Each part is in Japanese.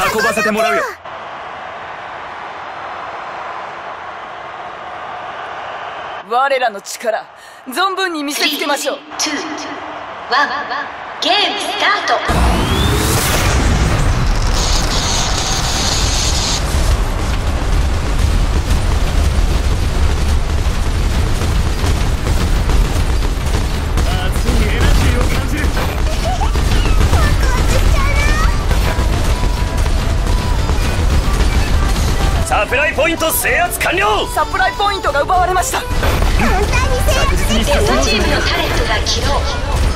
運ばせてもらうよ。 我らの力存分に見せつけましょう。 3、2、1、ゲームスタート。 サプライポイント制圧完了。 サプライポイントが奪われました。 レッドチームのタレットが起動。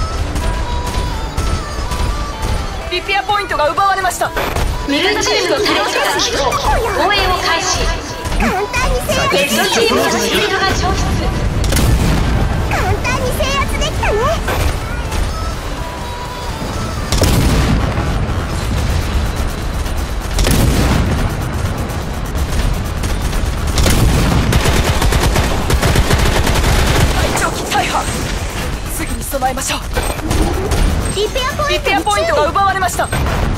リペアポイントが奪われました。 ブルーチームのタレットが起動。応援を開始。レッドチームのシールドが消失。 簡単に制圧できたね。 次に備えましょう。 リペアポイントが奪われました。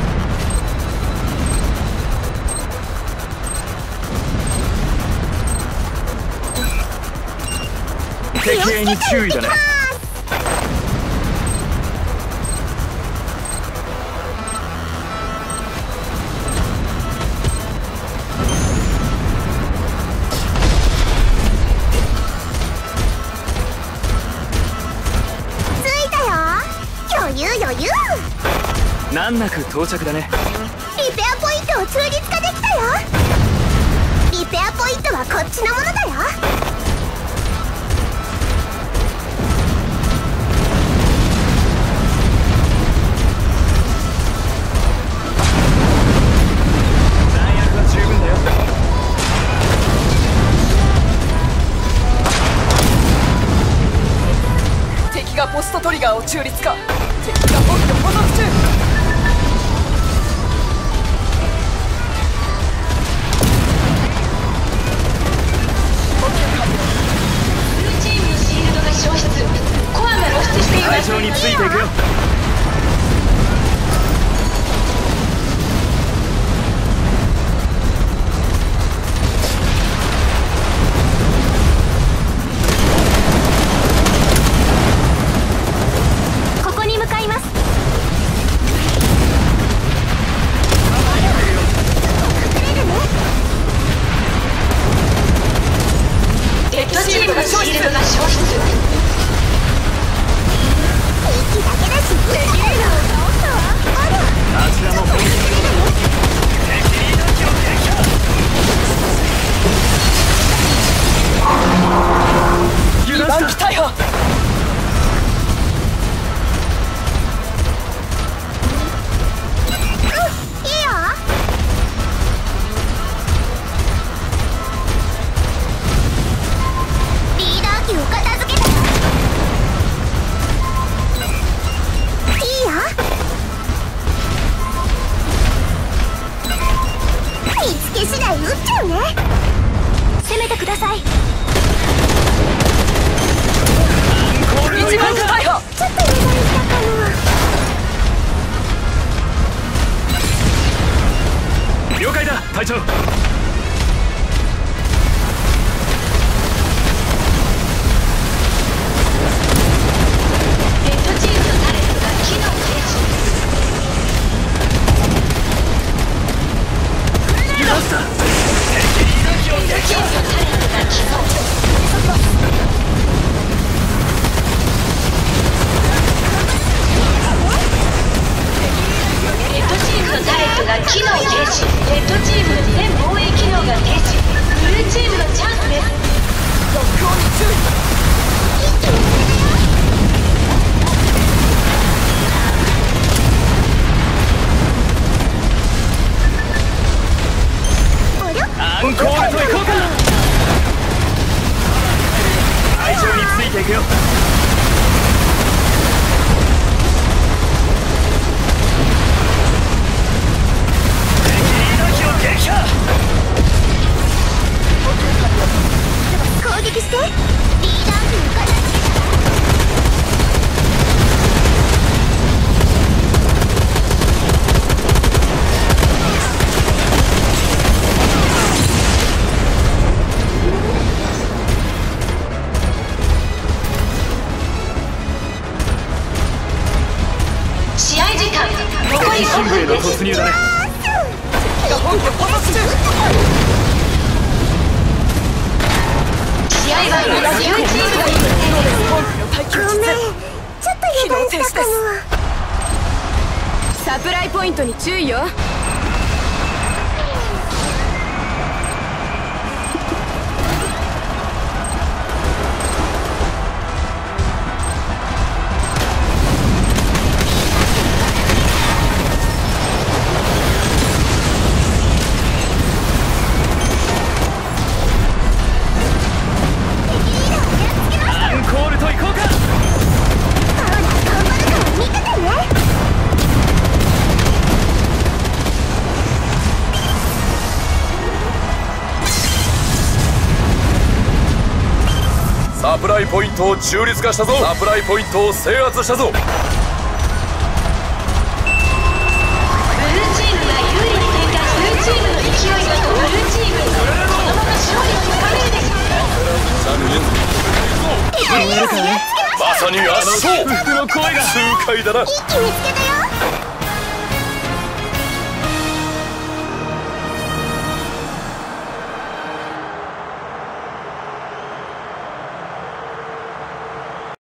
敵兵に注意だね。難なく到着だね。 リペアポイントを中立化できたよ。リペアポイントはこっちのものだよ。 弾薬は十分だよ。 敵がポストトリガーを中立化。敵がポスト捕捉中。 会場についていくよ。 ここに向かいます。 レッドチームのシールドが消失。 あちらも本気で敵リーダー機を撃破。 2番機大破。 いいよ。リーダー機を片付けたよ。見つけ次第撃っちゃうね。攻めてください。 1番機大破。 ちょっと油断したかな。 了解だ隊長。 機能停止。レッドチームの全防衛機能が停止。ブルーチームのチャンスです。 ロックオンに注意。 アンコールと行こうか。会場についていくよ。 攻撃して。リーダー機に片付けた。 イポイントに注意よ。 アンコールといこうか。 ほら頑張るから見ててね。 サプライポイントを中立化したぞ。サプライポイントを制圧したぞ。 ブルーチームが有利に展開。ブルーチームの勢いだとブルーチームこのまま勝利をつかめるでしょう。 まさに圧勝。 服の声が痛快だな。 一気見つけたよ。